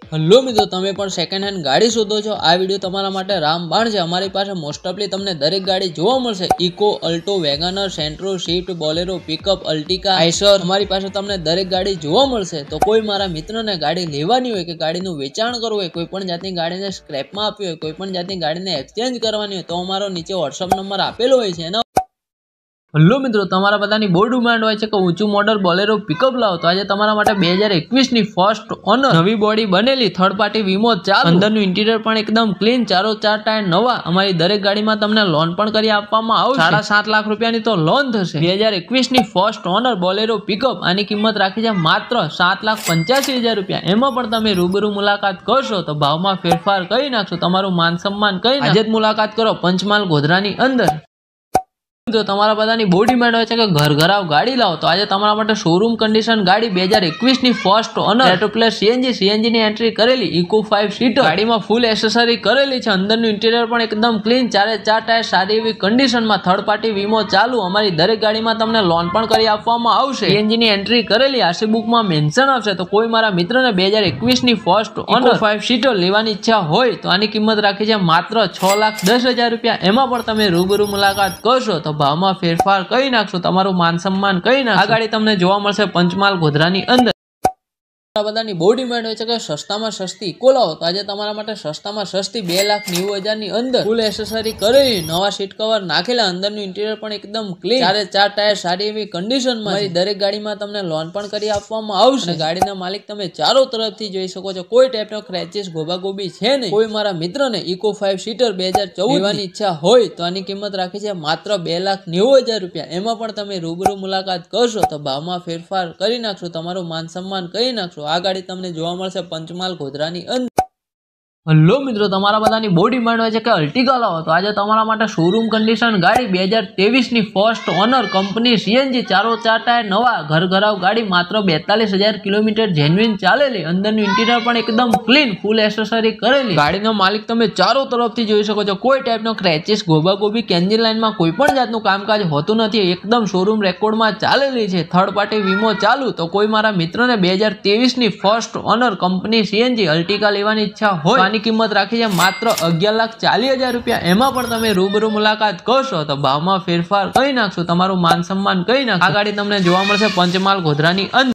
Hello मित्रों, તમે પણ સેકન્ડ હેન્ડ ગાડી શોધો છો? આ વિડિયો તમારા માટે રામબાણ છે। અમારી પાસે મોસ્ટ ઓફલી તમને દરેક ગાડી જોવા મળશે। Eeco, Alto, WagonR, Santro, Swift, Bolero, pickup, Ertiga, Eicher, અમારી પાસે તમને દરેક ગાડી જોવા મળશે। તો કોઈ મારા મિત્રને ગાડી લેવાની હોય કે ગાડીનું વેચાણ કરવું હોય, કોઈ પણ જાતની ગાડીને સ્ક્રેપમાં આપવી હોય, કોઈ પણ જાતની ગાડીને એક્સચેન્જ કરવાની હોય, તો અમારો નીચે વોટ્સઅપ નંબર આપેલો હોય છે। हेलो मित्रों, તમારા બધાની બહુ ડિમાન્ડ હોય છે કે ઊંચું મોડલ બોલેરો પિકઅપ લાવો। તો આજે તમારા માટે 2021 ની ફર્સ્ટ ઓનર નવી બોડી બનેલી થર્ડ પાર્ટી વીમો ચાલુ, અંદરનું ઇન્ટિરિયર પણ એકદમ ક્લીન, ચારો ચાર ટાયર નવા। અમારી દરેક ગાડીમાં તમને લોન પણ કરી આપવામાં આવશે। 7.5 લાખ રૂપિયાની તો લોન થશે। 2021 ની ફર્સ્ટ ઓનર બોલેરો પિકઅપ, આની કિંમત રાખી છે માત્ર 7,85,000 રૂપિયા। એમાં પણ તમે રૂબરૂ મુલાકાત કરશો તો ભાવમાં ફેરફાર કરી નાખશો, તમારું માન સન્માન કરી નાખશો। આજે જ મુલાકાત કરો પંચમહાલ ગોધરાની અંદર। તો તમારા બધાની બહુ ડિમાન્ડ હોય છે કે ઘરઘરાવ ગાડી લાવો। તો આજે તમારા માટે શોરૂમ કન્ડિશન ગાડી 2021 ની first owner retro plus CNG ની એન્ટ્રી કરેલી ઇકો 5 સીટર ગાડીમાં ફૂલ એસેસરી કરેલી છે। અંદરનું ઇન્ટિરિયર પણ એકદમ ક્લીન, ચારે ચાર ટાયર સારી એવી કન્ડિશનમાં, થર્ડ પાર્ટી વીમો ચાલુ। અમારી દરેક ગાડીમાં તમને લોન પણ કરી આપવામાં આવશે। સીએનજી ની એન્ટ્રી કરેલી, આરસી બુકમાં મેન્શન આવશે। તો કોઈ મારા મિત્રને 2021 ની ફર્સ્ટ ઓનર 5 સીટર લેવાની ઈચ્છા હોય તો આની કિંમત રાખી છે માત્ર 6,10,000 રૂપિયા। એમાં પણ તમે રૂબરૂ મુલાકાત કરશો તો ભાવમાં ફેરફાર કરી નાખશો, તમારું માન સન્માન કરી નાખશો। આ ગાડી તમને જોવા મળશે પંચમહાલ ગોધરાની અંદર। બધાની બહુ ડિમાન્ડ હોય છે કે સસ્તામાં સસ્તી ઇકો લાવો। તો આજે તમારા માટે સસ્તામાં સસ્તી 2,90,000 ની અંદર ફૂલ એસેસરી કરેલી, નવા સીટ કવર નાખેલા, અંદરનું ઇન્ટિરિયર પણ એકદમ ક્લીન, ચારે ચાર ટાયર સારી એવી કન્ડિશનમાં, મારી દરેક ગાડીમાં તમને લોન પણ કરી આપવામાં આવશે। ગાડીના માલિક તમે ચારો તરફથી જોઈ શકો છો, કોઈ ટાઈપનો ક્રેચીસ ગોબાગોબી છે નહીં। કોઈ મારા મિત્રને ઇકો 5 સીટર 2014 લેવાની ઈચ્છા હોય તો આની કિંમત રાખી છે માત્ર 2,90,000 રૂપિયા। એમાં પણ તમે રૂબરૂ મુલાકાત કરશો તો ભાવમાં ફેરફાર કરી નાખશો, તમારું માન સન્માન કરી નાખશો। આ ગાડી તમને જોવા મળશે પંચમહાલ ગોધરાની અંદર। हेलो मित्रों, તમારા બધાની બહુ ડિમાન્ડ હોય છે કે અલ્ટિકા લાવો। તો આજે તમારા માટે શોરૂમ કન્ડિશન ગાડી 2023 ની ફર્સ્ટ ઓનર કંપની સીએનજી, ચારો ચાર ટાયર નવા, ઘરઘરાવ ગાડી, માત્ર 42,000 કિલોમીટર જેન્યુઇન ચાલેલી, અંદરનું ઇન્ટિરિયર પણ એકદમ ક્લીન, ફૂલ એસેસરી કરેલી। ગાડીનો માલિક તમે ચારો તરફથી જોઈ શકો છો, કોઈ ટાઈપનો ક્રેચીસ ગોબાગોબી કે એન્જિન લાઇનમાં કોઈ પણ જાતનું કામકાજ હોતું નથી, એકદમ શોરૂમ રેકોર્ડમાં ચાલેલી છે, થર્ડ પાર્ટી વીમો ચાલુ। તો કોઈ મારા મિત્રને 2023 ની first owner company CNG Ertiga લેવાની ઈચ્છા હોય, કિંમત રાખી છે માત્ર 11,40,000 રૂપિયા। એમાં પણ તમે રૂબરૂ મુલાકાત કરશો તો ભાવમાં ફેરફાર કરી નાખશો, તમારું માન સન્માન કરી નાખશો। આ ગાડી તમને જોવા મળશે પંચમહાલ ગોધરાની અંદર।